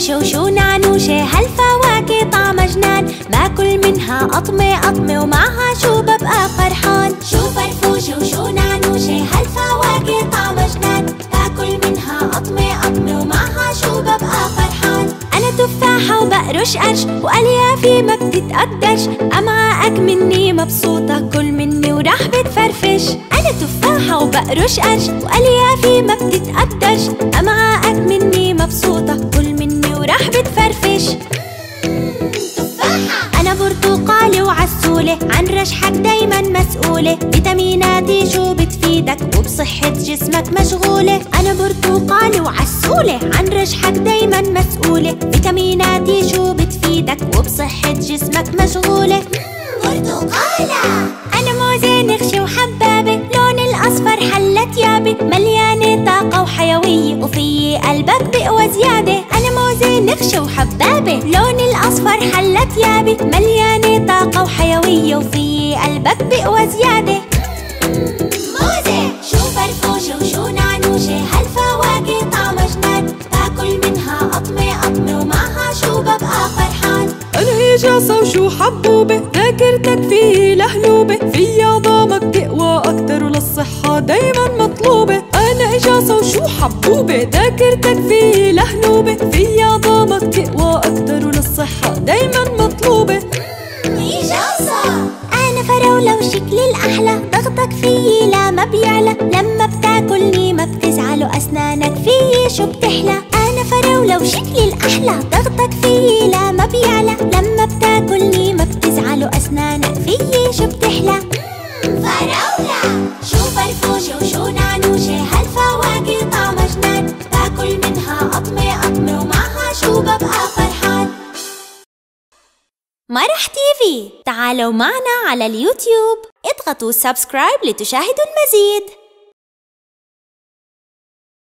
فرفوشة وشو نعنوشة، هالفواكه طعمها جنان، باكل منها قطمة ومعها شو ببقى فرحان. شو فرفوشة وشو نعنوشة، هالفواكه طعمها جنان، باكل منها قطمة ومعها شو ببقى فرحان. أنا تفاحة وبقرش قرش وأليافي ما بتتقدرش، أمعائك مني مبسوطة كل مني وراح بتفرفش. أنا تفاحة وبقرش قرش وأليافي ما بتتقدرش، أمعائك مني مبسوطة كل مني وراح بتفرفش. تفاحة. أنا برتقالي وعسولة، عن رشحك دايما مسؤولة، فيتاميناتي شو بتفيدك وبصحة جسمك مشغولة. أنا برتقالي وعسولة، عن رشحك دايما مسؤولة، فيتاميناتي شو بتفيدك وبصحة جسمك مشغولة. برتقالة. أنا موزة نخشة وحبابة، لون الأصفر حلى تيابي، مليانة طاقة وحيوية وفي قلبك بقوى زيادة. أنا موزة نخشة وحبابة، لون الأصفر حلى تيابي، مليانة طاقة وحيوية وفي قلبك بقوى زيادة. موزة. شو فرفوشة وشو نعنوشة، هالفواكه طعمها جنان، باكل منها قطمة ومعها شو ببقى فرحان. أنا هجاصة وشو حبوبة، ذاكرتك فيه لهلوبة، في عظامك تقوى أكتر وللصحة دايما مطلوبة. أنا هجاصة وشو حبوبة، ذاكرتك فيه لهلوبة، في عظامك تقوى أكتر وللصحة دايما مطلوبة. هجاصة. أنا فراولة وشكلي الأحلى، ضغطك فيي لا ما بيعلى، لما بتاكلني ما بتزعل وأسنانك فيي شو بتحلى. أنا فراولة وشكلي الأحلى، ضغطك فيي لا ما بيعلى، لما بتاكلني ما بتزعل وأسنانك فيي شو بتحلى. فراولة. شو فرفوشة وشو نعنوشة، هالفواكه طعمها جنان، باكل منها قطمة ومعها شو ببقى فرحان. مرح تيفي، تعالوا معنا على اليوتيوب، اضغطوا سبسكرايب لتشاهدوا المزيد.